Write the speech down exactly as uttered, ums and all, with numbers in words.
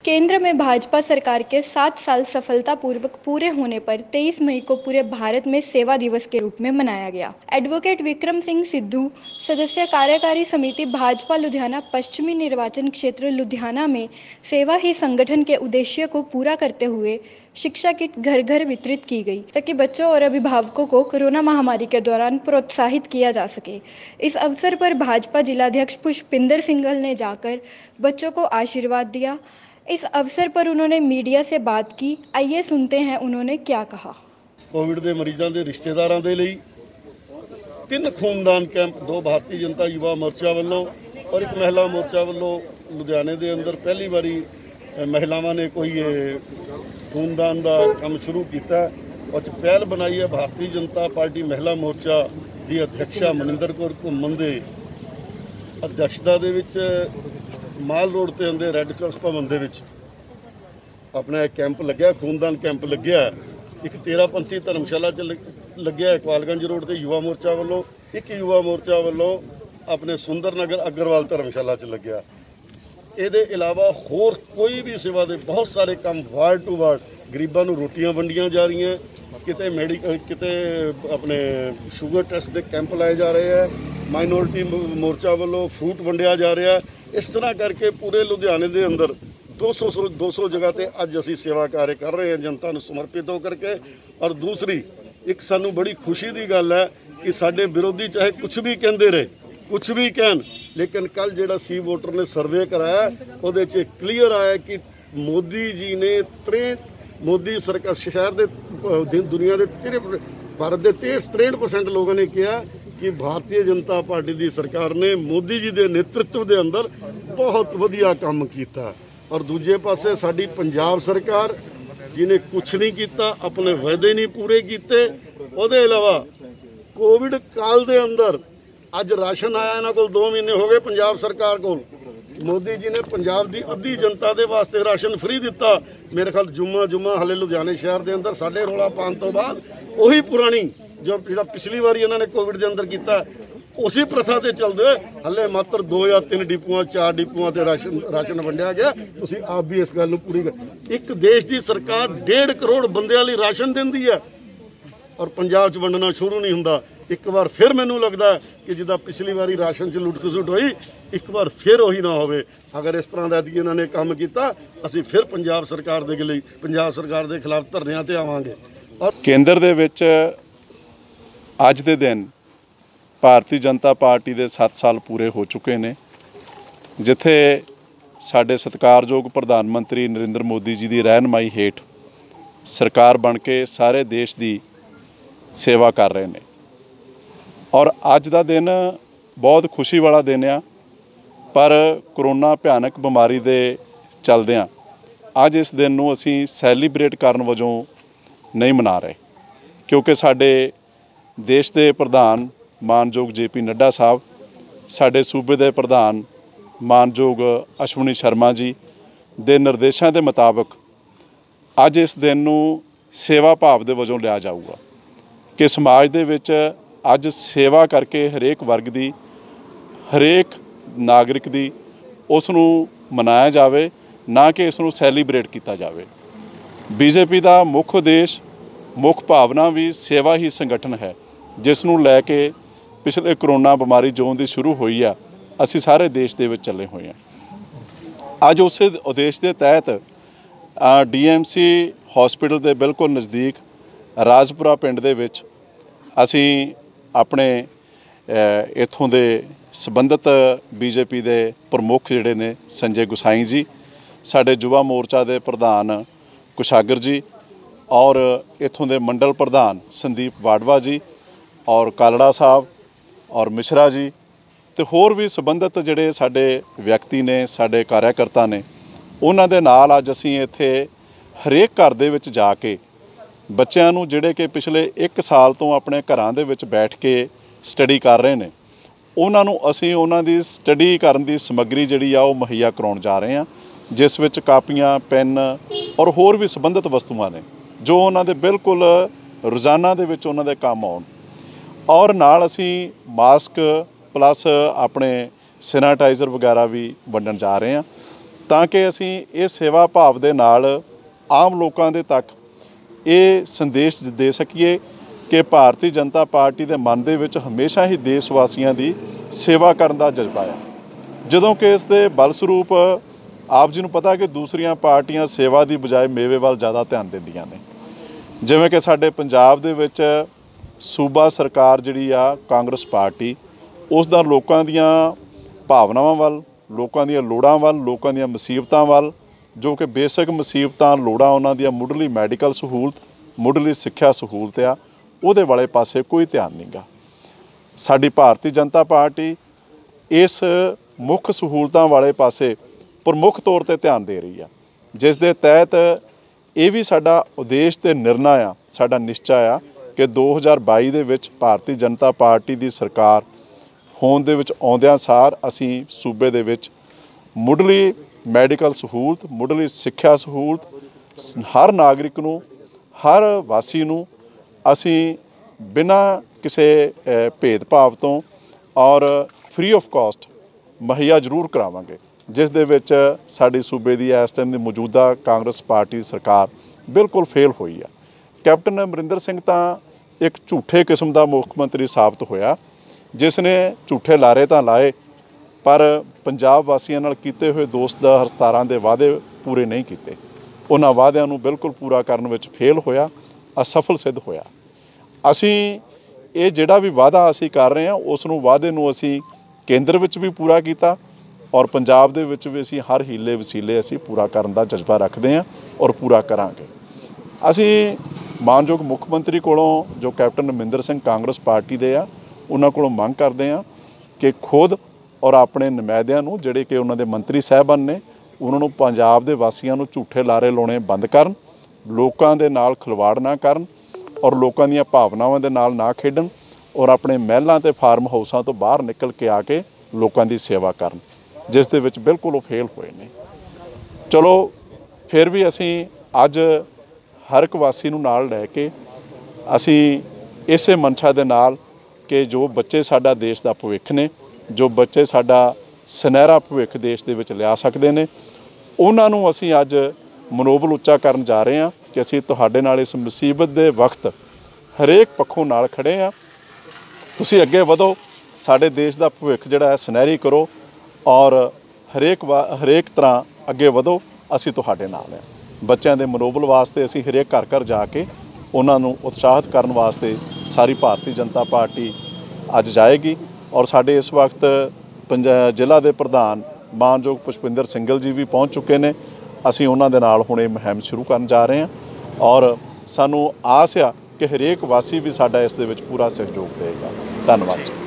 केंद्र में भाजपा सरकार के सात साल सफलतापूर्वक पूरे होने पर तेईस मई को पूरे भारत में सेवा दिवस के रूप में मनाया गया। एडवोकेट विक्रम सिंह सिद्धू, सदस्य कार्यकारी समिति भाजपा लुधियाना पश्चिमी निर्वाचन क्षेत्र लुधियाना में सेवा ही संगठन के उद्देश्य को पूरा करते हुए शिक्षा किट घर घर वितरित की गई ताकि बच्चों और अभिभावकों को कोरोना महामारी के दौरान प्रोत्साहित किया जा सके। इस अवसर पर भाजपा जिलाध्यक्ष पुष्पिंदर सिंघल ने जाकर बच्चों को आशीर्वाद दिया। इस अवसर पर उन्होंने मीडिया से बात की। आइए सुनते हैं उन्होंने क्या कहा। कोविड के मरीजों के रिश्तेदारों के लिए तीन खूनदान कैंप, दो भारतीय जनता युवा मोर्चा वालों और एक महिला मोर्चा वालों लुधियाने के अंदर पहली बारी महिलावां ने कोई खूनदान का काम शुरू किया और पहल बनाई है भारतीय जनता पार्टी महिला मोर्चा की अध्यक्षा मनिंदर कौर घुम्मन के अध्यक्षता दे विच माल रोड ते आंदे रैड क्रॉस भवन दे विच अपना एक कैंप लग्या, खूनदान कैंप लग्या। एक तेरह पंथी धर्मशाला च लग्या इकबालगंज रोड ते युवा मोर्चा वालों, एक युवा मोर्चा वालों अपने सुंदर नगर अग्रवाल धर्मशाला च लग्या। ਇਹਦੇ इलावा होर कोई भी सेवा के बहुत सारे काम वार्ड टू वार्ड गरीबों को रोटियां वंडियां जा रही हैं, किते मैडिकल किते अपने शुगर टेस्ट के कैंप लाए जा रहे हैं, माइनॉरिटी मोर्चा वालों फ्रूट वंडिया जा रहा है। इस तरह करके पूरे लुधियाने के अंदर दो सौ दो सौ जगह पर अज असी सेवा कार्य कर रहे हैं जनता को समर्पित होकर के। और दूसरी एक सानू बड़ी खुशी की गल है कि साडे विरोधी चाहे कुछ भी कहते रहे, कुछ भी कहन, लेकिन कल जिहड़ा सी वोटर ने सर्वे कराया उहदे च क्लीयर आया कि मोदी जी ने त्रेंठ मोदी सरकार शहर के दुनिया के तेरे भारत के तेरह त्रेंठ परसेंट लोगों ने कहा कि भारतीय जनता पार्टी की सरकार ने मोदी जी के नेतृत्व के अंदर बहुत वधिया काम किया। और दूजे पासे साडी पंजाब सरकार जिन्हें कुछ नहीं किया, अपने वायदे नहीं पूरे किए। उहदे इलावा कोविड काल के अंदर अज राशन आया, इन्हों को दो महीने हो गए पंजाब सरकार को। मोदी जी ने पंजाब की अद्धी जनता के वास्ते राशन फ्री दिता। मेरे ख्याल जुम्मा जुम्मा हले लुधियाने शहर के अंदर साढ़े रोला पाने तो बाद उही पुरानी जो जो पिछली बारी इन्होंने कोविड के अंदर किया उसी प्रथा से चलते हुए हले मात्र दो या तीन डिपुआ चार डिपुआ से राशन राशन वंडिया गया। तुसी आप भी इस गल पूरी कर। एक देश की सरकार डेढ़ करोड़ बंदे लिए राशन देंदी है और पंजाब च वंडना शुरू नहीं हुंदा। एक बार फिर मैनू लगता है कि जिदा पिछली बारी राशन च लुट खसुट हुई एक बार फिर उही ना होवे। अगर इस तरह का इन्होंने काम किया असी फिर पंजाब सरकार के लिए पंजाब सरकार के खिलाफ धरनियां ते आवांगे। और केंद्र दे विच अज दे दिन भारतीय जनता पार्टी के सत्त साल पूरे हो चुके हैं, जिथे साडे सत्कारयोग प्रधानमंत्री नरेंद्र मोदी जी की रहनुमाई हेठ सरकार बन के सारे देश की सेवा कर रहे हैं। और अज का दिन बहुत खुशी वाला दिन आ, पर कोरोना भयानक बीमारी के चलदियां अज इस दिन नूं असीं सैलीब्रेट करन वजों नहीं मना रहे, क्योंकि साडे देश के प्रधान मानयोग जे पी नड्डा साहब, साडे सूबे के प्रधान मानयोग अश्विनी शर्मा जी दे निर्देशों के मुताबिक अज इस दिन नूं सेवा भाव के वजों लिया जाऊगा कि समाज दे विच अज सेवा करके हरेक वर्ग की हरेक नागरिक की उसनूं मनाया जाए, ना कि इसनूं सैलीब्रेट किया जाए। बीजेपी का मुख्य उद्देश मुख्य भावना भी सेवा ही संगठन है, जिसनूं लैके पिछले करोना बीमारी जो दी शुरू हुई है असी सारे देश दे विच चले हुए हैं। अज उस उद्देश के तहत डी एम सी हॉस्पिटल के बिल्कुल नज़दीक राजपुरा पिंड दे विच असी अपने इत्थों दे संबंधित बीजेपी के प्रमुख जिहड़े ने संजय गुसाई जी, साडे युवा मोर्चा के प्रधान कुशागर जी और इत्थों दे मंडल प्रधान संदीप वाडवा जी और कालड़ा साहब और मिश्रा जी ते होर भी संबंधित जिहड़े साडे व्यक्ति ने साडे कार्यकर्ता ने, उन्हां दे नाल अज असीं इत्थे हरेक घर दे विच जाके बच्चों नूं जिहड़े कि पिछले एक साल तो अपने घरां दे विच बैठ के स्टडी कर रहे हैं, उन्हां नूं असीं उन्हां दी स्टडी करन दी समग्री जिहड़ी आ ओह मुहैया कराउण जा रहे हैं, जिस विच कापियां पेन और होर भी संबंधित वस्तुआं ने जो उन्हां दे बिल्कुल रोज़ाना दे विच उन्हां दे काम आउण। और नाल असीं मास्क प्लस अपने सैनिटाइज़र वगैरह भी वंडण जा रहे हैं। ਤਾਂ ਕਿ ਅਸੀਂ ਇਹ ਸੇਵਾ ਭਾਵ ਦੇ ਨਾਲ ਆਮ ਲੋਕਾਂ ਦੇ ਤੱਕ ਇਹ ਸੰਦੇਸ਼ ਦੇ ਸਕੀਏ ਕਿ ਭਾਰਤੀ ਜਨਤਾ ਪਾਰਟੀ ਦੇ ਮਨ ਦੇ ਵਿੱਚ ਹਮੇਸ਼ਾ ਹੀ ਦੇਸ਼ ਵਾਸੀਆਂ ਦੀ ਸੇਵਾ ਕਰਨ ਦਾ ਜਜ਼ਬਾ ਹੈ। ਜਦੋਂ ਕਿ ਇਸ ਦੇ ਬਲ ਸਰੂਪ ਆਪ ਜੀ ਨੂੰ ਪਤਾ ਕਿ ਦੂਸਰੀਆਂ ਪਾਰਟੀਆਂ ਸੇਵਾ ਦੀ ਬਜਾਏ ਮੇਵੇ ਵੱਲ ਜ਼ਿਆਦਾ ਧਿਆਨ ਦਿੰਦੀਆਂ ਨੇ। ਜਿਵੇਂ ਕਿ ਸਾਡੇ ਪੰਜਾਬ ਦੇ ਵਿੱਚ ਸੂਬਾ ਸਰਕਾਰ ਜਿਹੜੀ ਆ ਕਾਂਗਰਸ ਪਾਰਟੀ, ਉਸ ਦਾ ਲੋਕਾਂ ਦੀਆਂ ਭਾਵਨਾਵਾਂ ਵੱਲ, ਲੋਕਾਂ ਦੀਆਂ ਲੋੜਾਂ ਵੱਲ, ਲੋਕਾਂ ਦੀਆਂ ਮੁਸੀਬਤਾਂ ਵੱਲ, ਜੋ ਕਿ ਬੇਸਿਕ ਮੁਸੀਬਤਾਂ ਲੋੜਾਂ ਉਹਨਾਂ ਦੀਆਂ ਮੁੱਢਲੀ ਮੈਡੀਕਲ ਸਹੂਲਤ, ਮੁੱਢਲੀ ਸਿੱਖਿਆ ਸਹੂਲਤ ਆ, ਉਹਦੇ ਵਾਲੇ ਪਾਸੇ ਕੋਈ ਧਿਆਨ ਨਹੀਂ ਗਾ। ਸਾਡੀ ਭਾਰਤੀ ਜਨਤਾ ਪਾਰਟੀ ਇਸ ਮੁੱਖ ਸਹੂਲਤਾਂ ਵਾਲੇ ਪਾਸੇ ਪ੍ਰਮੁੱਖ ਤੌਰ ਤੇ ਧਿਆਨ ਦੇ ਰਹੀ ਆ, ਜਿਸ ਦੇ ਤਹਿਤ ਇਹ ਵੀ ਸਾਡਾ ਉਦੇਸ਼ ਤੇ ਨਿਰਣਾ ਆ, ਸਾਡਾ ਨਿਸ਼ਚਾ ਆ ਕਿ ਦੋ ਹਜ਼ਾਰ ਬਾਈ ਦੇ ਵਿੱਚ ਭਾਰਤੀ ਜਨਤਾ ਪਾਰਟੀ ਦੀ ਸਰਕਾਰ ਹੋਣ ਦੇ ਵਿੱਚ ਆਉਂਦਿਆਂ ਸਾਰ ਅਸੀਂ ਸੂਬੇ ਦੇ ਵਿੱਚ ਮੁੱਢਲੀ ਮੈਡੀਕਲ ਸਹੂਲਤ, ਮੁੱਢਲੀ ਸਿੱਖਿਆ ਸਹੂਲਤ ਹਰ ਨਾਗਰਿਕ ਨੂੰ, ਹਰ ਵਾਸੀ ਨੂੰ ਅਸੀਂ ਬਿਨਾਂ ਕਿਸੇ ਭੇਦਭਾਵ ਤੋਂ ਔਰ ਫ੍ਰੀ ਆਫ ਕਾਸਟ ਮੁਹੱਈਆ ਜ਼ਰੂਰ ਕਰਾਵਾਂਗੇ, ਜਿਸ ਦੇ ਵਿੱਚ ਸਾਡੀ ਸੂਬੇ ਦੀ ਇਸ ਟਾਈਮ ਦੀ ਮੌਜੂਦਾ ਕਾਂਗਰਸ ਪਾਰਟੀ ਦੀ ਸਰਕਾਰ ਬਿਲਕੁਲ ਫੇਲ ਹੋਈ ਆ। ਕੈਪਟਨ ਅਮਰਿੰਦਰ ਸਿੰਘ ਤਾਂ ਇੱਕ ਝੂਠੇ ਕਿਸਮ ਦਾ ਮੁੱਖ ਮੰਤਰੀ ਸਾਬਤ ਹੋਇਆ, ਜਿਸ ਨੇ ਝੂਠੇ ਲਾਰੇ ਤਾਂ ਲਾਏ ਪਰ ਪੰਜਾਬ ਵਾਸੀਆਂ ਨਾਲ ਕੀਤੇ ਹੋਏ ਦੋਸਤ ਦਾ ਹਰਸਤਾਰਾਂ ਦੇ ਵਾਅਦੇ ਪੂਰੇ ਨਹੀਂ ਕੀਤੇ। ਉਹਨਾਂ ਵਾਅਦਿਆਂ ਨੂੰ ਬਿਲਕੁਲ ਪੂਰਾ ਕਰਨ ਵਿੱਚ ਫੇਲ ਹੋਇਆ, ਅਸਫਲ ਸਿੱਧ ਹੋਇਆ। ਅਸੀਂ ਇਹ ਜਿਹੜਾ ਵੀ ਵਾਅਦਾ ਅਸੀਂ ਕਰ ਰਹੇ ਹਾਂ, ਉਸ ਨੂੰ ਵਾਅਦੇ ਨੂੰ ਅਸੀਂ ਕੇਂਦਰ ਵਿੱਚ ਵੀ ਪੂਰਾ ਕੀਤਾ ਔਰ ਪੰਜਾਬ ਦੇ ਵਿੱਚ ਵੀ ਅਸੀਂ ਹਰ ਹੀਲੇ ਵਸੀਲੇ ਅਸੀਂ ਪੂਰਾ ਕਰਨ ਦਾ ਜਜ਼ਬਾ ਰੱਖਦੇ ਹਾਂ ਔਰ ਪੂਰਾ ਕਰਾਂਗੇ। ਅਸੀਂ ਮਾਨਯੋਗ ਮੁੱਖ ਮੰਤਰੀ ਕੋਲੋਂ, ਜੋ ਕੈਪਟਨ ਅਮਰਿੰਦਰ ਸਿੰਘ ਕਾਂਗਰਸ ਪਾਰਟੀ ਦੇ ਆ, ਉਹਨਾਂ ਕੋਲੋਂ ਮੰਗ ਕਰਦੇ ਹਾਂ ਕਿ ਖੁਦ ਔਰ ਆਪਣੇ ਨੁਮਾਇੰਦਿਆਂ ਨੂੰ, ਜਿਹੜੇ ਕਿ ਉਹਨਾਂ ਦੇ ਮੰਤਰੀ ਸਾਹਿਬਾਨ ਨੇ, ਉਹਨਾਂ ਨੂੰ ਪੰਜਾਬ ਦੇ ਵਾਸੀਆਂ ਨੂੰ ਝੂਠੇ ਲਾਰੇ ਲਾਉਣੇ ਬੰਦ ਕਰਨ, ਲੋਕਾਂ ਦੇ ਨਾਲ ਖਿਲਵਾੜ ਨਾ ਕਰਨ ਔਰ ਲੋਕਾਂ ਦੀਆਂ ਭਾਵਨਾਵਾਂ ਦੇ ਨਾਲ ਨਾ ਖੇਡਣ ਔਰ ਆਪਣੇ ਮਹਿਲਾਂ ਤੇ ਫਾਰਮ ਹਾਊਸਾਂ ਤੋਂ ਬਾਹਰ ਨਿਕਲ ਕੇ ਆ ਕੇ ਲੋਕਾਂ ਦੀ ਸੇਵਾ ਕਰਨ, ਜਿਸ ਦੇ ਵਿੱਚ ਬਿਲਕੁਲ ਉਹ ਫੇਲ ਹੋਏ ਨੇ। ਚਲੋ ਫਿਰ ਵੀ ਅਸੀਂ ਅੱਜ ਹਰ ਇੱਕ ਵਾਸੀ ਨੂੰ ਨਾਲ ਲੈ ਕੇ ਅਸੀਂ ਇਸੇ ਮਨਸ਼ਾ ਦੇ ਨਾਲ ਕਿ ਜੋ ਬੱਚੇ ਸਾਡਾ ਦੇਸ਼ ਦਾ ਭਵਿੱਖ ਨੇ, ਜੋ ਬੱਚੇ ਸਾਡਾ ਸੁਨਹਿਰਾ ਭਵਿੱਖ ਦੇਸ਼ ਦੇ ਵਿੱਚ ਲਿਆ ਸਕਦੇ ਨੇ, ਉਹਨਾਂ ਨੂੰ ਅਸੀਂ ਅੱਜ ਮਨੋਬਲ ਉੱਚਾ ਕਰਨ ਜਾ ਰਹੇ ਹਾਂ ਕਿ ਅਸੀਂ ਤੁਹਾਡੇ ਨਾਲ ਇਸ ਮੁਸੀਬਤ ਦੇ ਵਕਤ ਹਰੇਕ ਪੱਖੋਂ ਨਾਲ ਖੜੇ ਹਾਂ। ਤੁਸੀਂ ਅੱਗੇ ਵਧੋ, ਸਾਡੇ ਦੇਸ਼ ਦਾ ਭਵਿੱਖ ਜਿਹੜਾ ਹੈ ਸੁਨਹਿਰੀ ਕਰੋ ਔਰ ਹਰੇਕ ਵਾ ਹਰੇਕ ਤਰ੍ਹਾਂ ਅੱਗੇ ਵਧੋ, ਅਸੀਂ ਤੁਹਾਡੇ ਨਾਲ ਹਾਂ। ਬੱਚਿਆਂ ਦੇ ਮਨੋਬਲ ਵਾਸਤੇ ਅਸੀਂ ਹਰੇਕ ਘਰ ਘਰ ਜਾ ਕੇ ਉਹਨਾਂ ਨੂੰ ਉਤਸ਼ਾਹਿਤ ਕਰਨ ਵਾਸਤੇ ਸਾਰੀ ਭਾਰਤੀ ਜਨਤਾ ਪਾਰਟੀ ਅੱਜ ਜਾਏਗੀ ਔਰ ਸਾਡੇ ਇਸ ਵਕਤ ਪੰਜਾਬ ਜ਼ਿਲ੍ਹਾ ਦੇ ਪ੍ਰਧਾਨ ਮਾਨਯੋਗ ਪੁਸ਼ਪਿੰਦਰ ਸਿੰਘਲ ਜੀ ਵੀ ਪਹੁੰਚ ਚੁੱਕੇ ਨੇ। ਅਸੀਂ ਉਹਨਾਂ ਦੇ ਨਾਲ ਹੁਣ ਇਹ ਮੁਹਿੰਮ ਸ਼ੁਰੂ ਕਰਨ ਜਾ ਰਹੇ ਹਾਂ ਔਰ ਸਾਨੂੰ ਆਸ ਆ ਕਿ ਹਰੇਕ ਵਾਸੀ ਵੀ ਸਾਡਾ ਇਸ ਦੇ ਵਿੱਚ ਪੂਰਾ ਸਹਿਯੋਗ ਦੇਵੇਗਾ। ਧੰਨਵਾਦ ਜੀ।